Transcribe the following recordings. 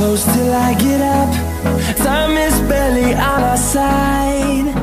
close till I get up. Time is barely on our side.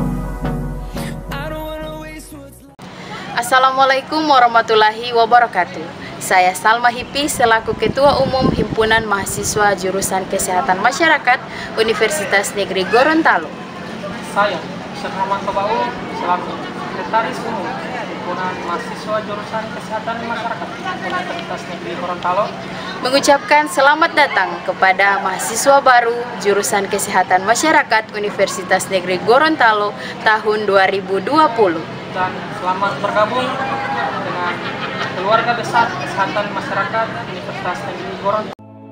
Assalamualaikum warahmatullahi wabarakatuh. Saya Salma Hipi selaku Ketua Umum Himpunan Mahasiswa Jurusan Kesehatan Masyarakat Universitas Negeri Gorontalo. Saya Syekh Bau selaku Sekretaris Umum Himpunan Mahasiswa Jurusan Kesehatan Masyarakat Universitas Negeri Gorontalo mengucapkan selamat datang kepada mahasiswa baru Jurusan Kesehatan Masyarakat Universitas Negeri Gorontalo tahun 2020. dan selamat bergabung dengan keluarga besar Kesehatan Masyarakat Universitas Negeri Gorontalo.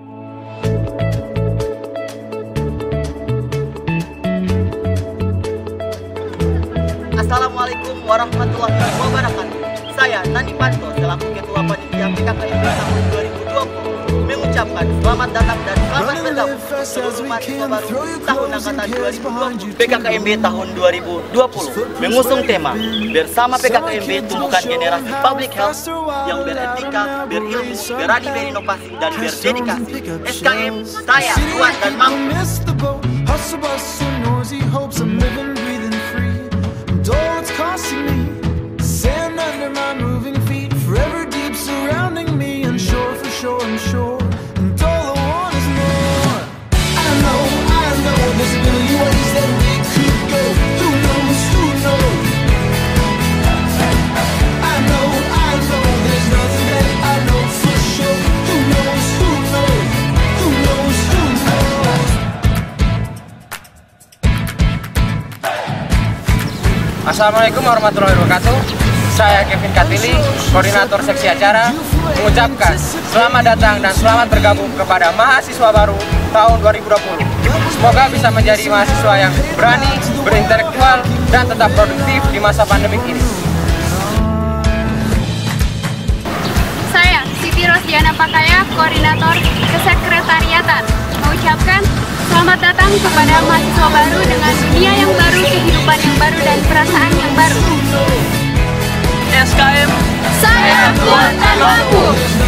Assalamualaikum warahmatullahi wabarakatuh. Saya Nani Panto selaku Ketua Panitia PKKMB tahun 2020 mengucapkan selamat datang dan selamat bergabung seluruh mahasiswa baru tahun angkatan 2020. PKKMB tahun 2020 mengusung tema bersama PKKMB tumbuhkan generasi public health yang beretika, berilmu, berani berinovasi dan berdedikasi. SKM, saya kuat dan mampu. Assalamualaikum warahmatullahi wabarakatuh. Saya Kevin Katili, Koordinator Seksi Acara, mengucapkan selamat datang dan selamat bergabung kepada mahasiswa baru tahun 2020. Semoga bisa menjadi mahasiswa yang berani, berintelektual, dan tetap produktif di masa pandemik ini. Saya Siti Rosdiana Pakaya, Koordinator Kesekretariatan, mengucapkan selamat datang kepada mahasiswa baru dengan dunia yang baru, kehidupan yang baru, dan perasaan yang baru. SKM, saya kuat dan mampu.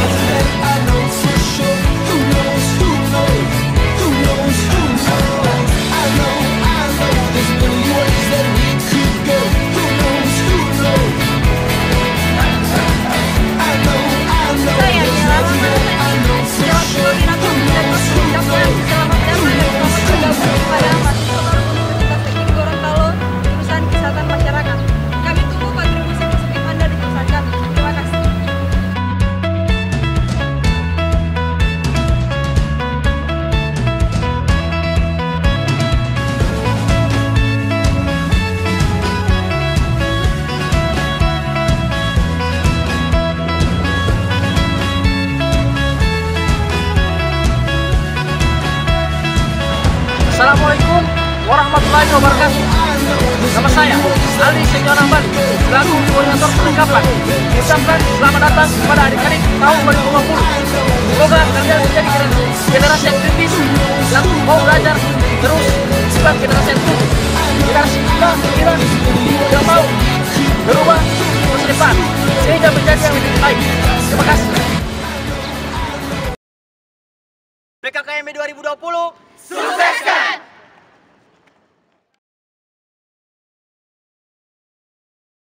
Assalamualaikum warahmatullahi wabarakatuh. Nama saya Ali Senior Ahmad selaku Koordinator Perlengkapan. Mengucapkan selamat datang kepada adik-adik tahun 2020. Semoga kalian menjadi generasi yang kritis yang mau belajar terus, bukan generasi yang tumbuh. Generasi kita pikiran yang mau berubah masa depan sehingga menjadi yang lebih baik. Terima kasih. PKKMB 2020 sukseskan!